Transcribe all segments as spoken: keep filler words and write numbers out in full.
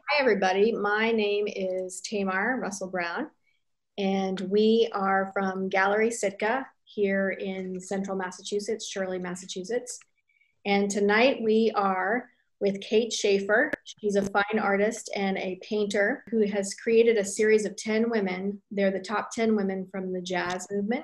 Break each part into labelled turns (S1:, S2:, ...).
S1: Hi, everybody. My name is Tamar Russell Brown, and we are from Gallery Sitka here in central Massachusetts, Shirley, Massachusetts. And tonight we are with Kate Shaffer. She's a fine artist and a painter who has created a series of ten women. They're the top ten women from the jazz movement.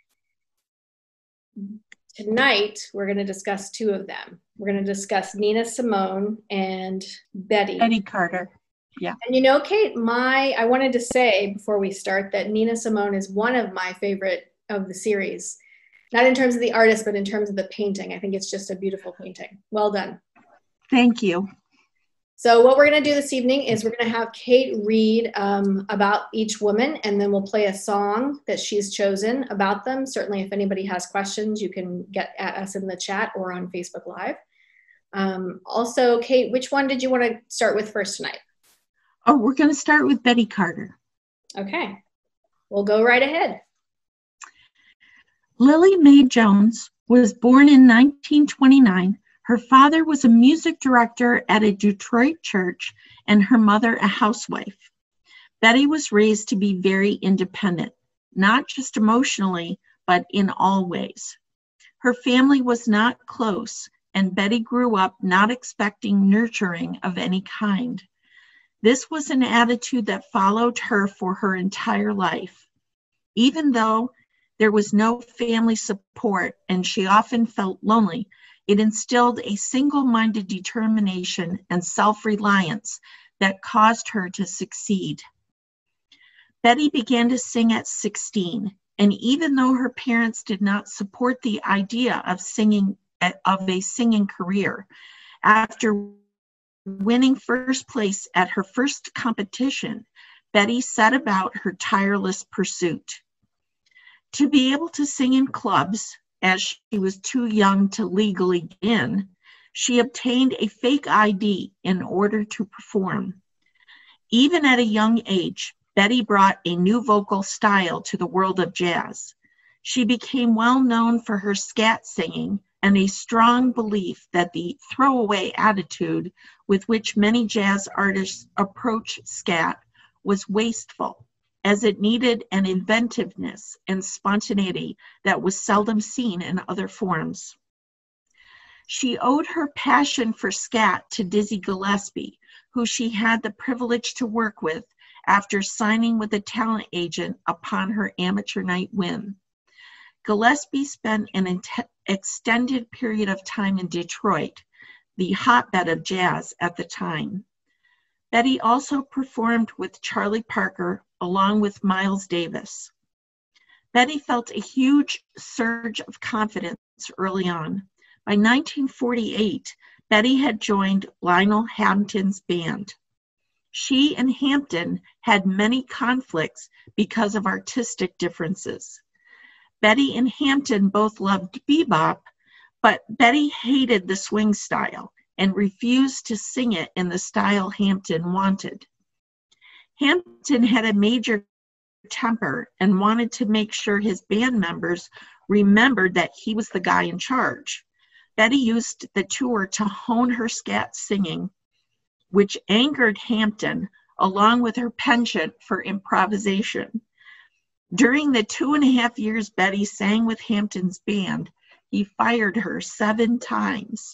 S1: Tonight, we're going to discuss two of them. We're going to discuss Nina Simone and Betty.
S2: Betty Carter. Yeah.
S1: And you know, Kate, my I wanted to say before we start that Nina Simone is one of my favorite of the series. Not in terms of the artist, but in terms of the painting. I think it's just a beautiful painting. Well done.
S2: Thank you.
S1: So what we're going to do this evening is we're going to have Kate read um, about each woman, and then we'll play a song that she's chosen about them. Certainly, if anybody has questions, you can get at us in the chat or on Facebook Live. Um, also, Kate, which one did you want to start with first tonight?
S2: Oh, we're going to start with Betty Carter.
S1: Okay. We'll go right ahead.
S2: Lily Mae Jones was born in nineteen twenty-nine. Her father was a music director at a Detroit church and her mother a housewife. Betty was raised to be very independent, not just emotionally, but in all ways. Her family was not close, and Betty grew up not expecting nurturing of any kind. This was an attitude that followed her for her entire life. Even though there was no family support and she often felt lonely, it instilled a single-minded determination and self-reliance that caused her to succeed. Betty began to sing at sixteen, and even though her parents did not support the idea of singing of a singing career, after winning first place at her first competition, Betty set about her tireless pursuit. To be able to sing in clubs, as she was too young to legally get in, she obtained a fake I D in order to perform. Even at a young age, Betty brought a new vocal style to the world of jazz. She became well known for her scat singing and a strong belief that the throwaway attitude with which many jazz artists approach scat was wasteful, as it needed an inventiveness and spontaneity that was seldom seen in other forms. She owed her passion for scat to Dizzy Gillespie, who she had the privilege to work with after signing with a talent agent upon her amateur night win. Gillespie spent an int- extended period of time in Detroit, the hotbed of jazz at the time. Betty also performed with Charlie Parker along with Miles Davis. Betty felt a huge surge of confidence early on. By nineteen forty-eight, Betty had joined Lionel Hampton's band. She and Hampton had many conflicts because of artistic differences. Betty and Hampton both loved bebop, but Betty hated the swing style and refused to sing it in the style Hampton wanted. Hampton had a major temper and wanted to make sure his band members remembered that he was the guy in charge. Betty used the tour to hone her scat singing, which angered Hampton, along with her penchant for improvisation. During the two and a half years Betty sang with Hampton's band, he fired her seven times.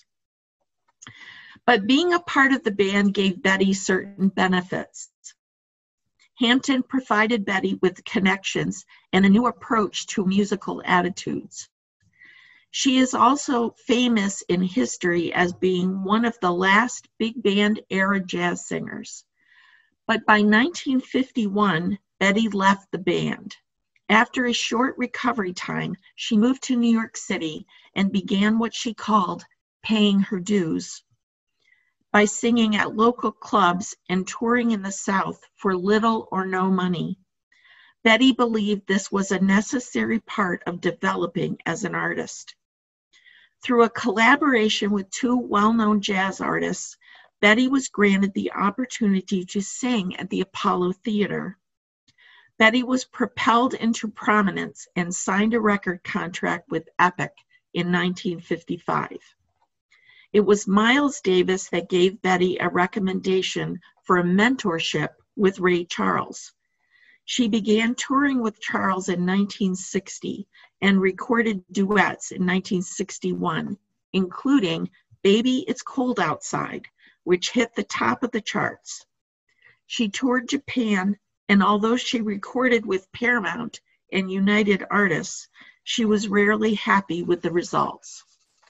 S2: But being a part of the band gave Betty certain benefits. Hampton provided Betty with connections and a new approach to musical attitudes. She is also famous in history as being one of the last big band era jazz singers. But by nineteen fifty-one, Betty left the band. After a short recovery time, she moved to New York City and began what she called paying her dues by singing at local clubs and touring in the South for little or no money. Betty believed this was a necessary part of developing as an artist. Through a collaboration with two well-known jazz artists, Betty was granted the opportunity to sing at the Apollo Theater. Betty was propelled into prominence and signed a record contract with Epic in nineteen fifty-five. It was Miles Davis that gave Betty a recommendation for a mentorship with Ray Charles. She began touring with Charles in nineteen sixty and recorded duets in nineteen sixty-one, including Baby It's Cold Outside, which hit the top of the charts. She toured Japan, and although she recorded with Paramount and United Artists, she was rarely happy with the results.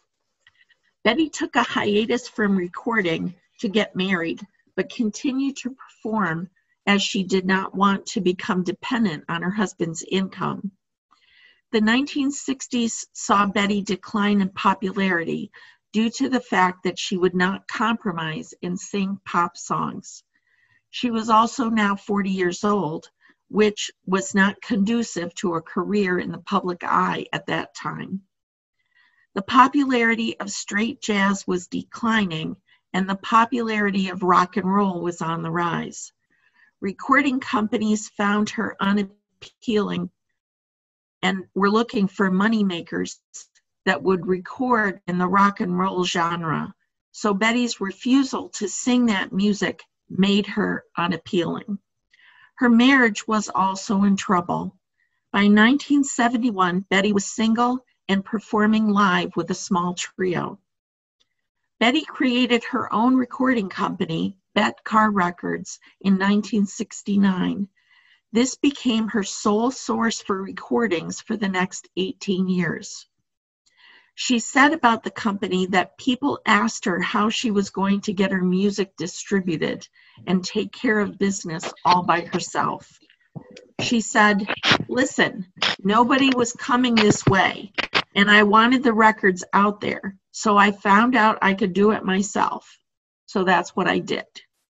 S2: Betty took a hiatus from recording to get married, but continued to perform as she did not want to become dependent on her husband's income. The nineteen sixties saw Betty decline in popularity due to the fact that she would not compromise and sing pop songs. She was also now forty years old, which was not conducive to a career in the public eye at that time. The popularity of straight jazz was declining, and the popularity of rock and roll was on the rise. Recording companies found her unappealing and were looking for moneymakers that would record in the rock and roll genre, so Betty's refusal to sing that music made her unappealing. Her marriage was also in trouble. By nineteen seventy-one, Betty was single and performing live with a small trio. Betty created her own recording company, Bet Car Records, in nineteen sixty-nine. This became her sole source for recordings for the next eighteen years. She said about the company that people asked her how she was going to get her music distributed and take care of business all by herself. She said, "Listen, nobody was coming this way, and I wanted the records out there, so I found out I could do it myself. So that's what I did."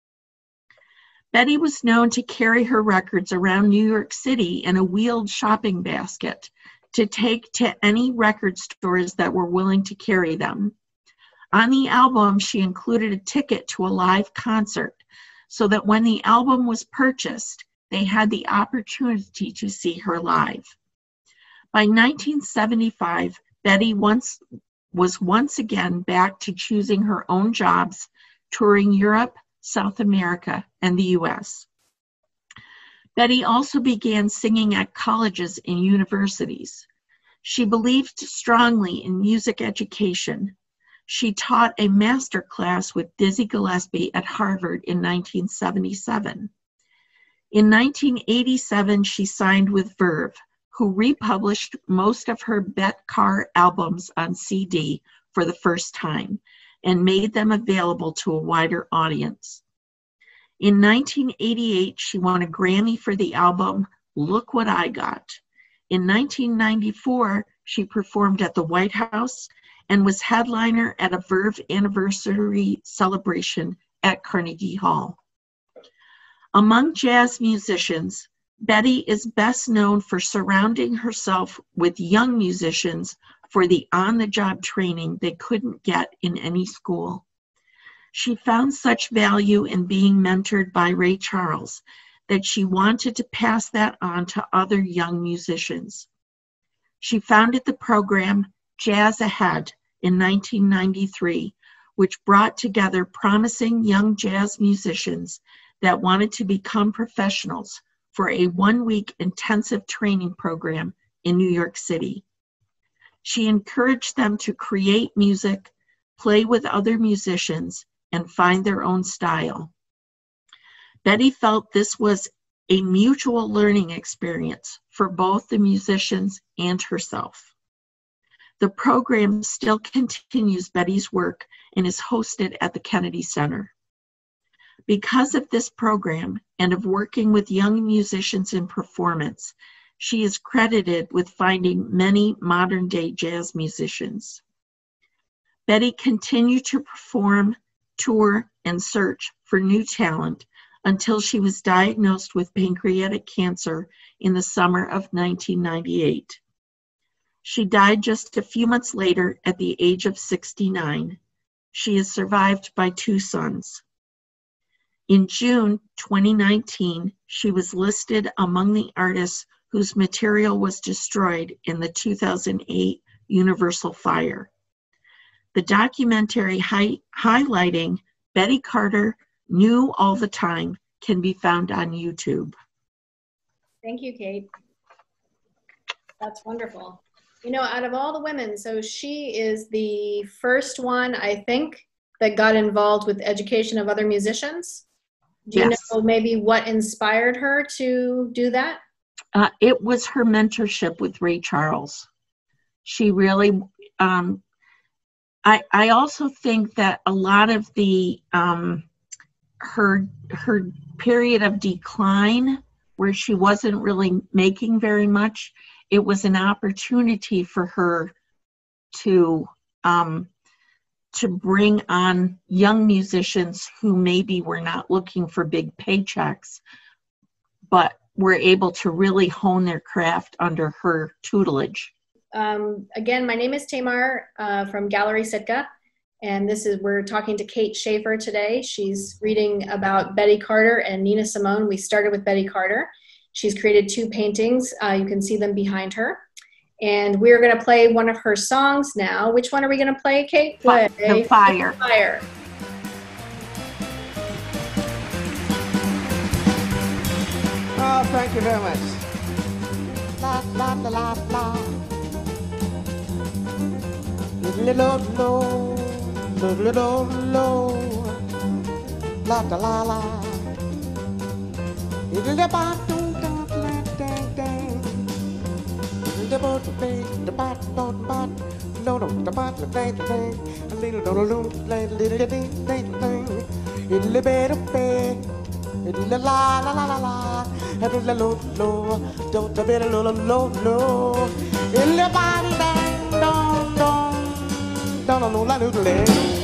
S2: Betty was known to carry her records around New York City in a wheeled shopping basket to take to any record stores that were willing to carry them. On the album, she included a ticket to a live concert so that when the album was purchased, they had the opportunity to see her live. By nineteen seventy-five, Betty once was once again back to choosing her own jobs, touring Europe, South America, and the U S. Betty also began singing at colleges and universities. She believed strongly in music education. She taught a master class with Dizzy Gillespie at Harvard in nineteen seventy-seven. In nineteen eighty-seven, she signed with Verve, who republished most of her Bet Car albums on C D for the first time and made them available to a wider audience. In nineteen eighty-eight, she won a Grammy for the album Look What I Got. In nineteen ninety-four, she performed at the White House and was headliner at a Verve anniversary celebration at Carnegie Hall. Among jazz musicians, Betty is best known for surrounding herself with young musicians for the on-the-job training they couldn't get in any school. She found such value in being mentored by Ray Charles that she wanted to pass that on to other young musicians. She founded the program Jazz Ahead in nineteen ninety-three, which brought together promising young jazz musicians that wanted to become professionals for a one-week intensive training program in New York City. She encouraged them to create music, play with other musicians, and find their own style. Betty felt this was a mutual learning experience for both the musicians and herself. The program still continues Betty's work and is hosted at the Kennedy Center. Because of this program and of working with young musicians in performance, she is credited with finding many modern-day jazz musicians. Betty continued to perform, tour, and search for new talent until she was diagnosed with pancreatic cancer in the summer of nineteen ninety-eight. She died just a few months later at the age of sixty-nine. She is survived by two sons. In June twenty nineteen, she was listed among the artists whose material was destroyed in the two thousand eight Universal fire. The documentary hi- highlighting Betty Carter, New All the Time, can be found on YouTube.
S1: Thank you, Kate. That's wonderful. You know, out of all the women, so she is the first one, I think, that got involved with education of other musicians. Do you
S2: Yes.
S1: know maybe what inspired her to do that?
S2: Uh, it was her mentorship with Ray Charles. She really, um, I, I also think that a lot of the, um, her, her period of decline where she wasn't really making very much, it was an opportunity for her to, um, to bring on young musicians who maybe were not looking for big paychecks, but were able to really hone their craft under her tutelage.
S1: Um, again, my name is Tamar uh, from Gallery Sitka, and this is we're talking to Kate Shaffer today. She's reading about Betty Carter and Nina Simone. We started with Betty Carter. She's created two paintings. Uh, you can see them behind her. And we're going to play one of her songs now. Which one are we going to play, Kate? Play
S2: The Fire.
S1: Fire.
S3: Oh, thank you very much. La la la la la. Little low, little low, la la la la. Little ba dum dum dang dang. Little boat to pay the bat boat bat. No no the bat the dang dang. A little little little little ding ding ding. Little bit of pay. La la la la la la, la la lo lo, don't a bit lo lo lo lo. In the body dang dong dong, dong dong la lo lo.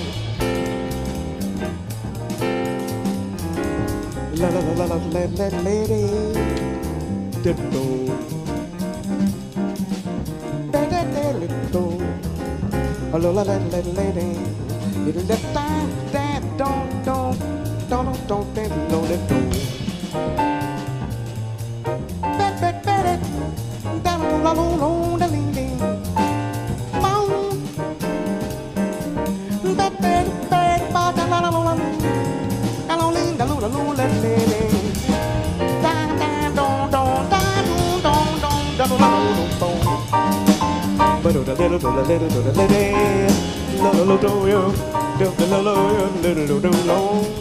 S3: La la la la la la lady, do do. Da da da do. La la la la lady, it'll da da da dong dong. Don't don't don't don't let go. Bet bet bet it. Down la la la la ding ding. Boom. Bet bet bet ba da la la la. Da la ling da la la la la ding. Da da don don da don don don da la la la la. But da little da little da little. La la la do yo. Do la la la la do do.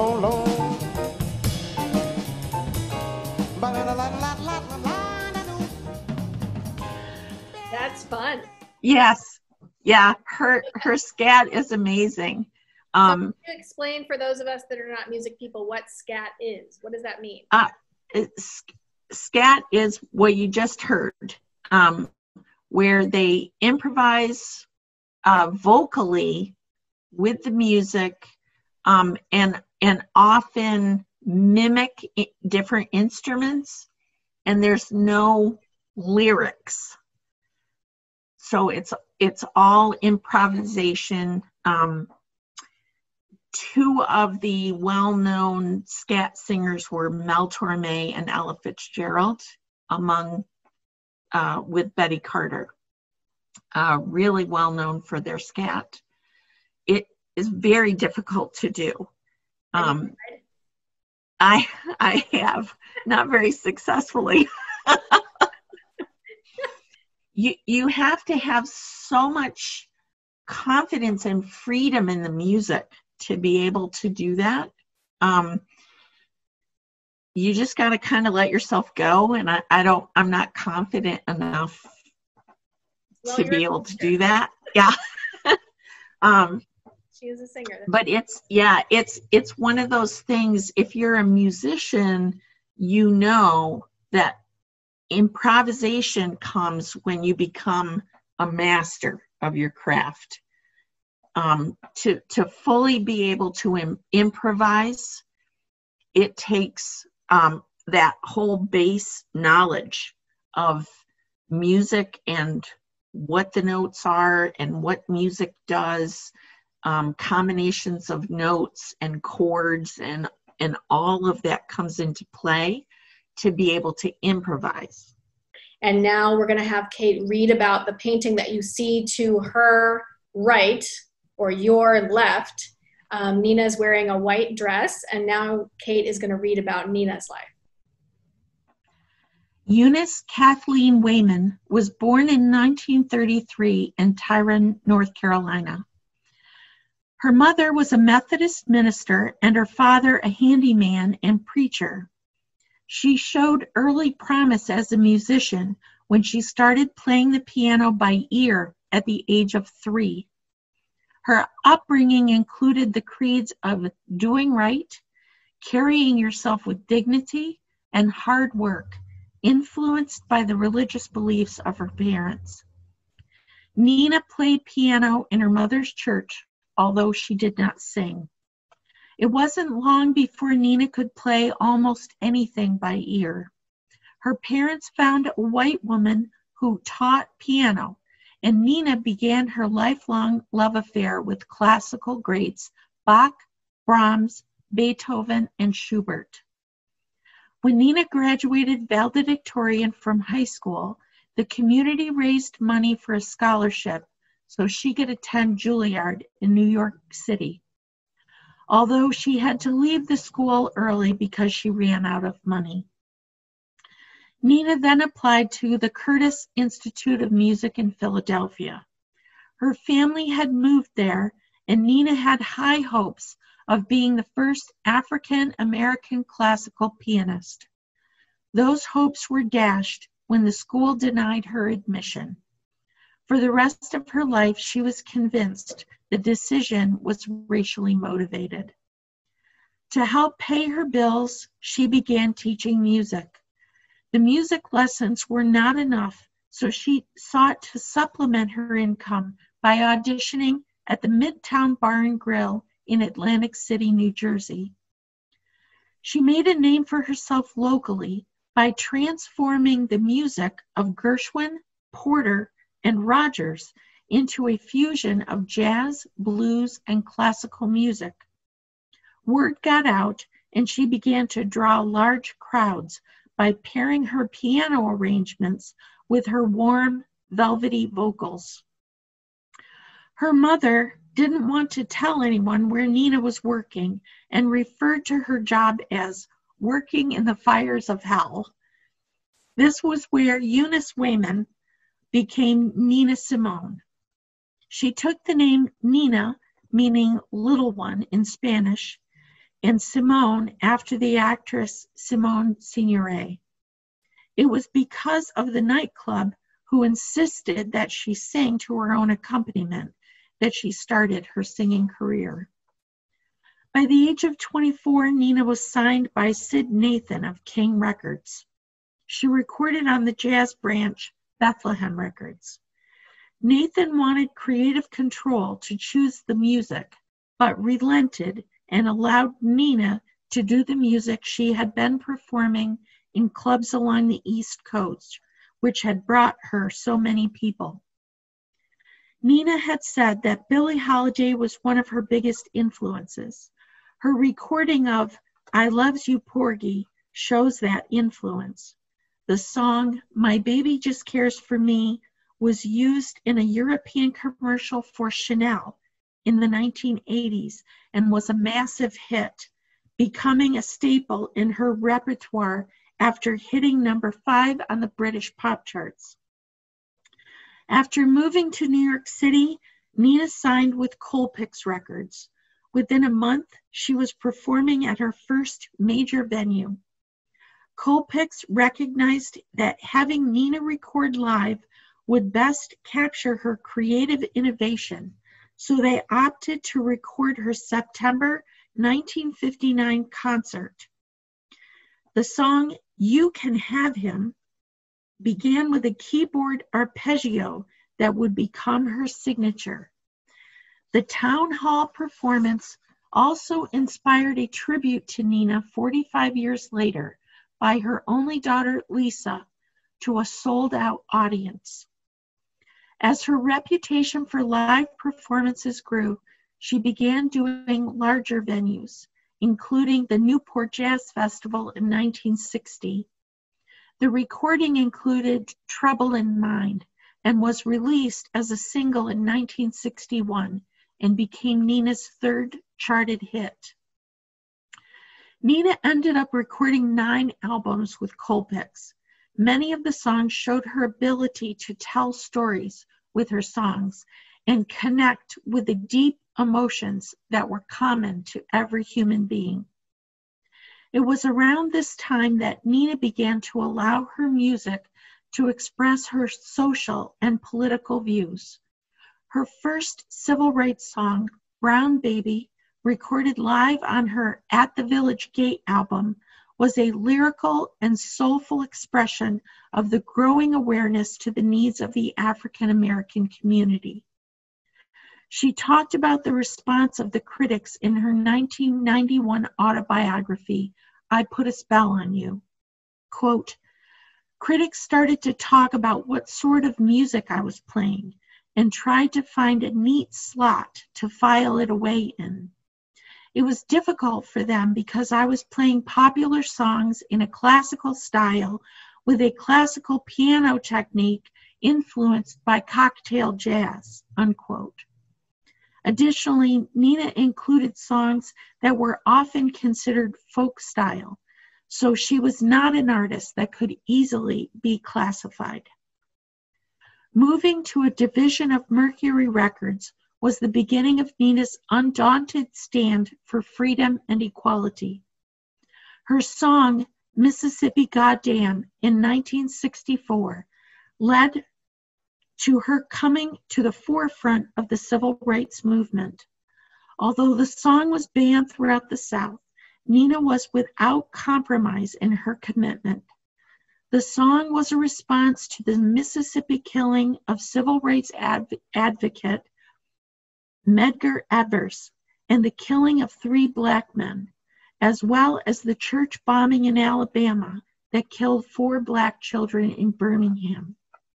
S1: That's fun.
S2: Yes. Yeah. Her, her scat is amazing. Um,
S1: so can you explain for those of us that are not music people what scat is? What does that mean?
S2: Uh, it's, scat is what you just heard, um, where they improvise uh, vocally with the music, um, and and often mimic different instruments, and there's no lyrics. So it's it's all improvisation. Um, two of the well-known scat singers were Mel Torme and Ella Fitzgerald, among uh, with Betty Carter. Uh, really well known for their scat. It is very difficult to do. Um, I I have, not very successfully. you you have to have so much confidence and freedom in the music to be able to do that. Um, you just got to kind of let yourself go, and I, I don't I'm not confident enough
S1: well,
S2: to be able to do that. Yeah. um,
S1: she is a singer.
S2: But it's, yeah, it's, it's one of those things, if you're a musician, you know that improvisation comes when you become a master of your craft. Um, to, to fully be able to im- improvise, it takes um, that whole base knowledge of music and what the notes are and what music does, um, combinations of notes and chords, and and all of that comes into play to be able to improvise.
S1: And now we're going to have Kate read about the painting that you see to her right or your left. Um, Nina's wearing a white dress, and now Kate is going to read about Nina's life.
S2: Eunice Kathleen Wayman was born in nineteen thirty-three in Tyrone, North Carolina. Her mother was a Methodist minister and her father a handyman and preacher. She showed early promise as a musician when she started playing the piano by ear at the age of three. Her upbringing included the creeds of doing right, carrying yourself with dignity, and hard work, influenced by the religious beliefs of her parents. Nina played piano in her mother's church, although she did not sing. It wasn't long before Nina could play almost anything by ear. Her parents found a white woman who taught piano, and Nina began her lifelong love affair with classical greats Bach, Brahms, Beethoven, and Schubert. When Nina graduated valedictorian from high school, the community raised money for a scholarship so she could attend Juilliard in New York City, although she had to leave the school early because she ran out of money. Nina then applied to the Curtis Institute of Music in Philadelphia. Her family had moved there, and Nina had high hopes of being the first African-American classical pianist. Those hopes were dashed when the school denied her admission. For the rest of her life, she was convinced the decision was racially motivated. To help pay her bills, she began teaching music. The music lessons were not enough, so she sought to supplement her income by auditioning at the Midtown Bar and Grill in Atlantic City, New Jersey. She made a name for herself locally by transforming the music of Gershwin, Porter, and Rogers into a fusion of jazz, blues, and classical music. Word got out, and she began to draw large crowds by pairing her piano arrangements with her warm, velvety vocals. Her mother didn't want to tell anyone where Nina was working and referred to her job as working in the fires of hell. This was where Eunice Wayman became Nina Simone. She took the name Nina, meaning little one in Spanish, and Simone after the actress Simone Signoret. It was because of the nightclub who insisted that she sing to her own accompaniment that she started her singing career. By the age of twenty-four, Nina was signed by Sid Nathan of King Records. She recorded on the jazz branch Bethlehem Records. Nathan wanted creative control to choose the music, but relented and allowed Nina to do the music she had been performing in clubs along the East Coast, which had brought her so many people. Nina had said that Billie Holiday was one of her biggest influences. Her recording of I Loves You Porgy shows that influence. The song My Baby Just Cares for Me was used in a European commercial for Chanel in the nineteen eighties and was a massive hit, becoming a staple in her repertoire after hitting number five on the British pop charts. After moving to New York City, Nina signed with Colpix Records. Within a month, she was performing at her first major venue. Colpix recognized that having Nina record live would best capture her creative innovation, so they opted to record her September nineteen fifty-nine concert. The song You Can Have Him began with a keyboard arpeggio that would become her signature. The town hall performance also inspired a tribute to Nina forty-five years later by her only daughter, Lisa, to a sold-out audience. As her reputation for live performances grew, she began doing larger venues, including the Newport Jazz Festival in nineteen sixty. The recording included Trouble in Mind and was released as a single in nineteen sixty-one and became Nina's third charted hit. Nina ended up recording nine albums with Colpix. Many of the songs showed her ability to tell stories with her songs and connect with the deep emotions that were common to every human being. It was around this time that Nina began to allow her music to express her social and political views. Her first civil rights song, Brown Baby, recorded live on her At the Village Gate album, was a lyrical and soulful expression of the growing awareness to the needs of the African American community. She talked about the response of the critics in her nineteen ninety-one autobiography, I Put a Spell on You. Quote, critics started to talk about what sort of music I was playing and tried to find a neat slot to file it away in. It was difficult for them because I was playing popular songs in a classical style with a classical piano technique influenced by cocktail jazz, unquote. Additionally, Nina included songs that were often considered folk style, so she was not an artist that could easily be classified. Moving to a division of Mercury Records was the beginning of Nina's undaunted stand for freedom and equality. Her song, Mississippi Goddamn, in nineteen sixty-four, led to her coming to the forefront of the civil rights movement. Although the song was banned throughout the South, Nina was without compromise in her commitment. The song was a response to the Mississippi killing of civil rights adv- advocate Medgar Evers and the killing of three black men, as well as the church bombing in Alabama that killed four black children in Birmingham.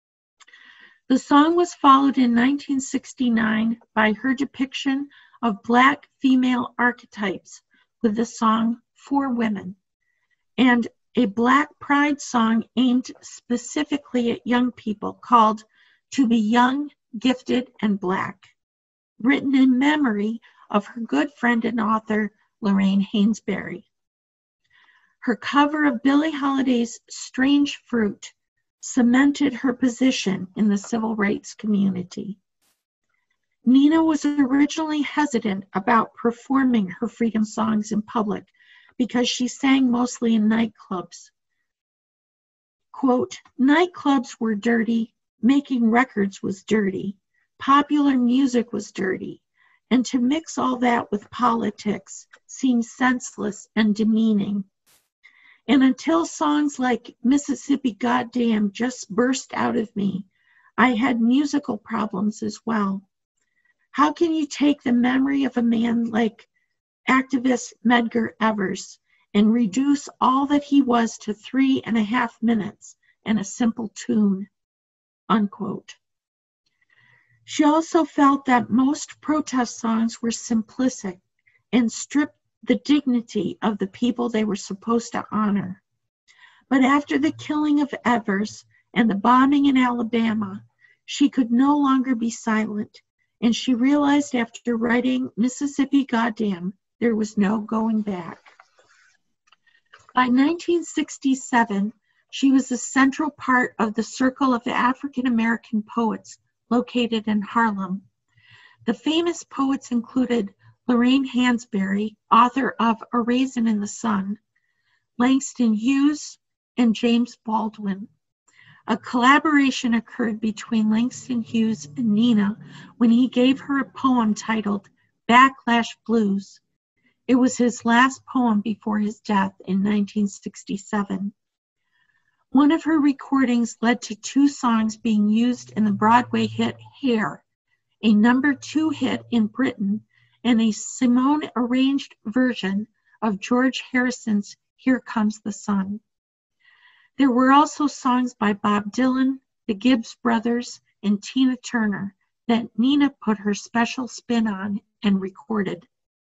S2: The song was followed in nineteen sixty-nine by her depiction of black female archetypes with the song For Women, and a black pride song aimed specifically at young people called To Be Young, Gifted, and Black, written in memory of her good friend and author Lorraine Hainsbury. Her cover of Billie Holiday's Strange Fruit cemented her position in the civil rights community. Nina was originally hesitant about performing her freedom songs in public because she sang mostly in nightclubs. Quote, nightclubs were dirty, making records was dirty, popular music was dirty, and to mix all that with politics seemed senseless and demeaning. And until songs like Mississippi Goddamn just burst out of me, I had musical problems as well. How can you take the memory of a man like activist Medgar Evers and reduce all that he was to three and a half minutes and a simple tune? Unquote. She also felt that most protest songs were simplistic and stripped the dignity of the people they were supposed to honor. But after the killing of Evers and the bombing in Alabama, she could no longer be silent, and she realized after writing Mississippi Goddamn, there was no going back. By nineteen sixty-seven, she was a central part of the Circle of African American Poets located in Harlem. The famous poets included Lorraine Hansberry, author of A Raisin in the Sun, Langston Hughes, and James Baldwin. A collaboration occurred between Langston Hughes and Nina when he gave her a poem titled Backlash Blues. It was his last poem before his death in nineteen sixty-seven. One of her recordings led to two songs being used in the Broadway hit Hair, a number two hit in Britain, and a Simone-arranged version of George Harrison's Here Comes the Sun. There were also songs by Bob Dylan, the Gibbs Brothers, and Tina Turner that Nina put her special spin on and recorded.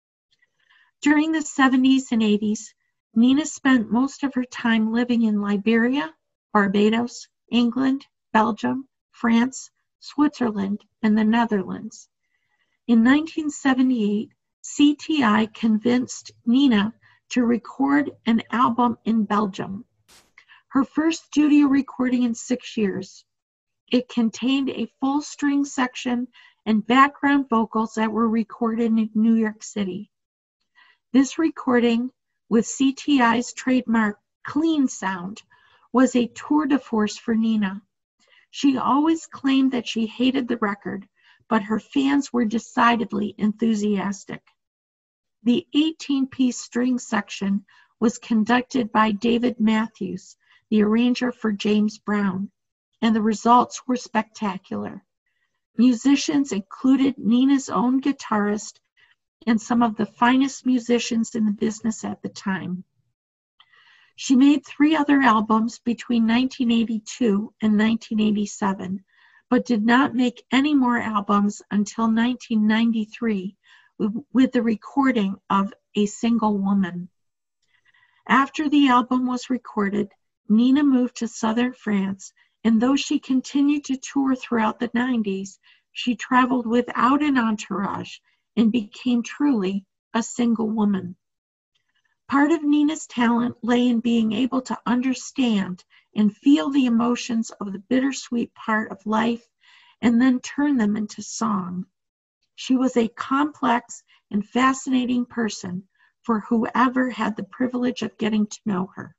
S2: During the seventies and eighties, Nina spent most of her time living in Liberia, Barbados, England, Belgium, France, Switzerland, and the Netherlands. In nineteen seventy-eight, C T I convinced Nina to record an album in Belgium, her first studio recording in six years. It contained a full string section and background vocals that were recorded in New York City. This recording, with C T I's trademark clean sound, was a tour de force for Nina. She always claimed that she hated the record, but her fans were decidedly enthusiastic. The eighteen-piece string section was conducted by David Matthews, the arranger for James Brown, and the results were spectacular. Musicians included Nina's own guitarist and some of the finest musicians in the business at the time. She made three other albums between nineteen eighty-two and nineteen eighty-seven, but did not make any more albums until nineteen ninety-three with the recording of A Single Woman. After the album was recorded, Nina moved to southern France, and though she continued to tour throughout the nineties, she traveled without an entourage and became truly a single woman. Part of Nina's talent lay in being able to understand and feel the emotions of the bittersweet part of life and then turn them into song. She was a complex and fascinating person for whoever had the privilege of getting to know her.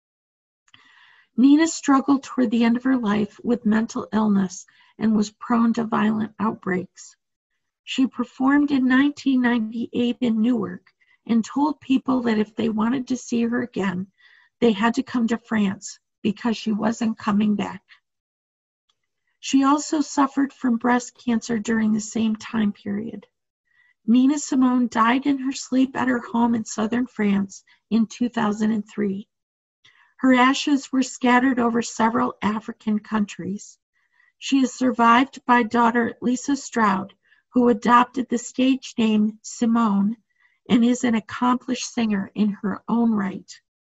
S2: Nina struggled toward the end of her life with mental illness and was prone to violent outbreaks. She performed in nineteen ninety-eight in Newark and told people that if they wanted to see her again, they had to come to France because she wasn't coming back. She also suffered from breast cancer during the same time period. Nina Simone died in her sleep at her home in southern France in two thousand three. Her ashes were scattered over several African countries. She is survived by daughter Lisa Stroud, who adopted the stage name Simone and is an accomplished singer in her own right.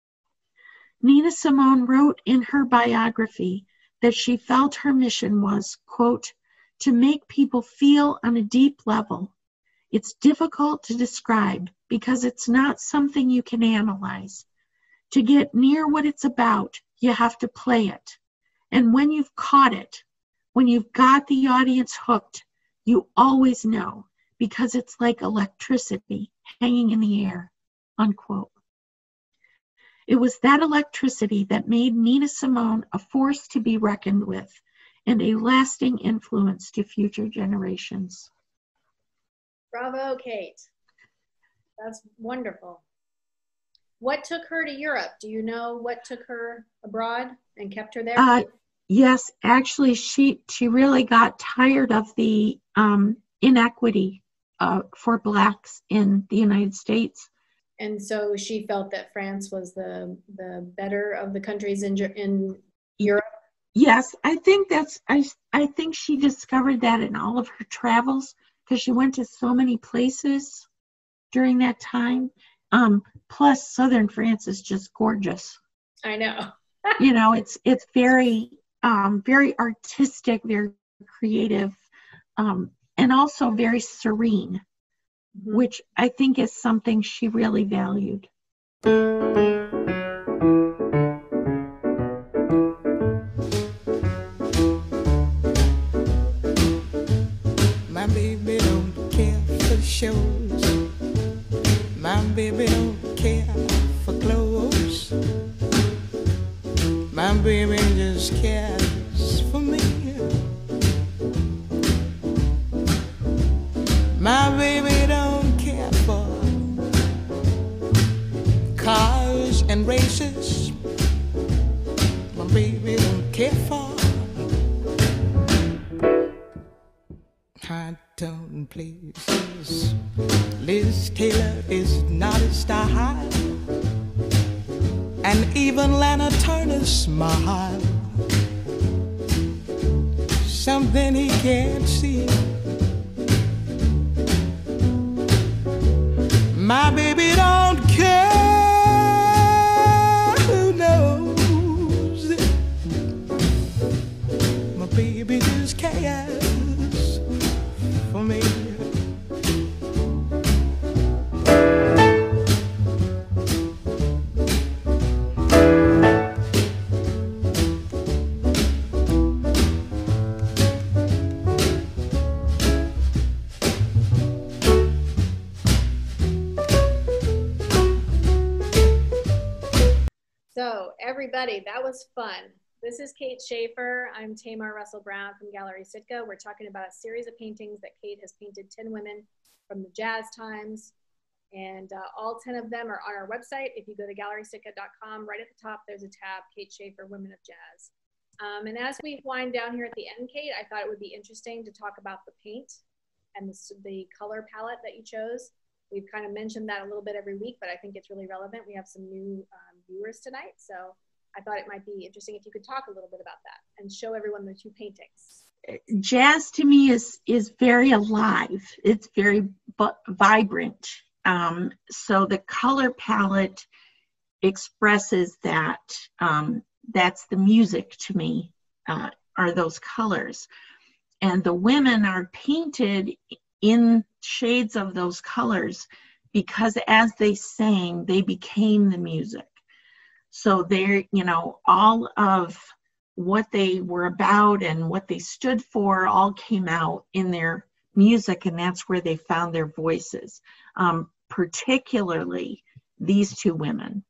S2: Nina Simone wrote in her biography that she felt her mission was, quote, to make people feel on a deep level. It's difficult to describe because it's not something you can analyze. To get near what it's about, you have to play it. And when you've caught it, when you've got the audience hooked, you always know because it's like electricity hanging in the air, unquote. It was that electricity that made Nina Simone a force to be reckoned with and a lasting influence to future generations.
S1: Bravo, Kate. That's wonderful. What took her to Europe? Do you know what took her abroad and kept her there?
S2: Uh, yes, actually, she she really got tired of the um, inequity uh, for Blacks in the United States.
S1: And so she felt that France was the the better of the countries in in Europe.
S2: Yes, I think that's I I think she discovered that in all of her travels because she went to so many places during that time. Um, plus, southern France is just gorgeous.
S1: I know.
S2: You know, it's it's very um, very artistic, very creative, um, and also very serene. Mm-hmm. Which I think is something she really valued.
S3: My baby don't care for shows. My baby don't care for clothes. My baby just cares for me. My baby don't care for cars and races. My baby don't care for high-tone places. Liz Taylor is not a style, and even Lana Turner's smile, something he can't see. My baby don't care who knows it. My baby just cares for me.
S1: So everybody, that was fun. This is Kate Shaffer. I'm Tamar Russell Brown from Gallery Sitka. We're talking about a series of paintings that Kate has painted ten women from the jazz times. And uh, all ten of them are on our website. If you go to gallery sitka dot com, right at the top, there's a tab, Kate Shaffer, Women of Jazz. Um, and as we wind down here at the end, Kate, I thought it would be interesting to talk about the paint and the, the color palette that you chose. We've kind of mentioned that a little bit every week, but I think it's really relevant. We have some new um, viewers tonight, so I thought it might be interesting if you could talk a little bit about that and show everyone the two paintings.
S2: Jazz to me is is very alive. It's very vibrant. Um, so the color palette expresses that. Um, that's the music to me, uh, are those colors. And the women are painted in shades of those colors because as they sang, they became the music. So they're, you know, all of what they were about and what they stood for all came out in their music, and that's where they found their voices, um, particularly these two women.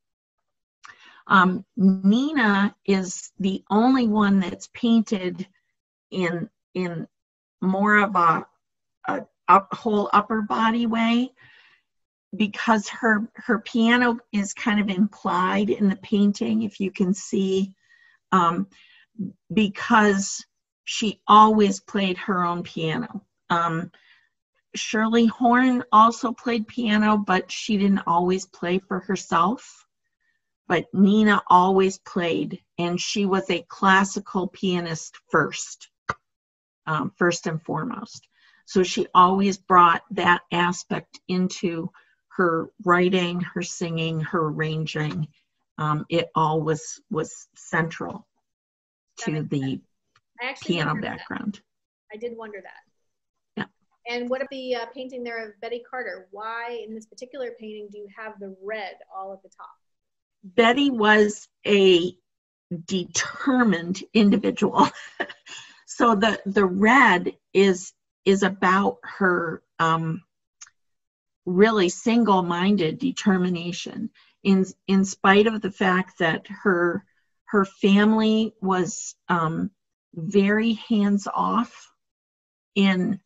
S2: Um, Nina is the only one that's painted in in more of a, a, a whole upper body way, because her her piano is kind of implied in the painting, if you can see, um, because she always played her own piano. Um, Shirley Horn also played piano, but she didn't always play for herself. But Nina always played, and she was a classical pianist first, um, first and foremost. So she always brought that aspect into her writing, her singing, her arranging. Um, it all was was central to the piano background.
S1: That. I did wonder that.
S2: Yeah.
S1: And what about the uh, painting there of Betty Carter? Why, in this particular painting, do you have the red all at the top?
S2: Betty was a determined individual. So the, the red is, is about her um, really single-minded determination, in, in spite of the fact that her, her family was um, very hands-off in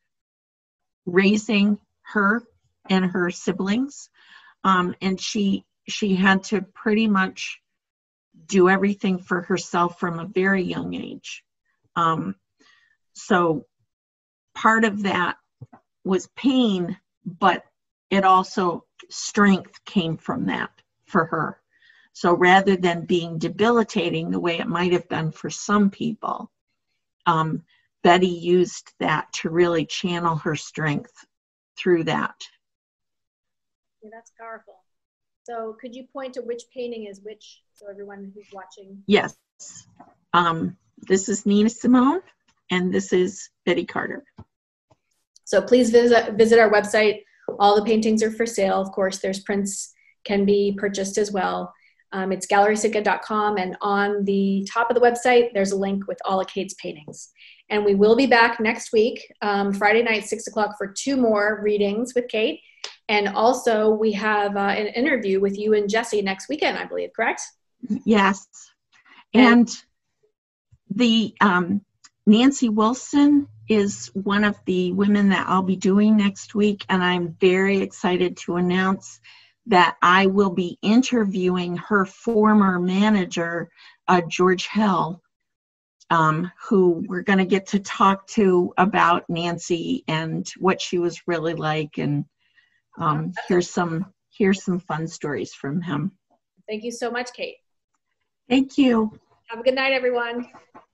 S2: raising her and her siblings. Um, and she she had to pretty much do everything for herself from a very young age. Um, so part of that was pain, but it also, strength came from that for her. So rather than being debilitating the way it might have been for some people, um, Betty used that to really channel her strength through that.
S1: Yeah, that's powerful. So could you point to which painting is which, so everyone who's watching?
S2: Yes. Um, this is Nina Simone, and this is Betty Carter.
S1: So please visit, visit our website. All the paintings are for sale. Of course, there's prints can be purchased as well. Um, it's gallery sitka dot com, and on the top of the website, there's a link with all of Kate's paintings. And we will be back next week, um, Friday night, six o'clock, for two more readings with Kate. And also, we have uh, an interview with you and Jesse next weekend, I believe, correct?
S2: Yes. And the um, Nancy Wilson is one of the women that I'll be doing next week, and I'm very excited to announce that I will be interviewing her former manager, uh, George Hill, um, who we're going to get to talk to about Nancy and what she was really like, and um, here's some here's some fun stories from him.
S1: Thank you so much, Kate.
S2: Thank you.
S1: Have a good night, everyone.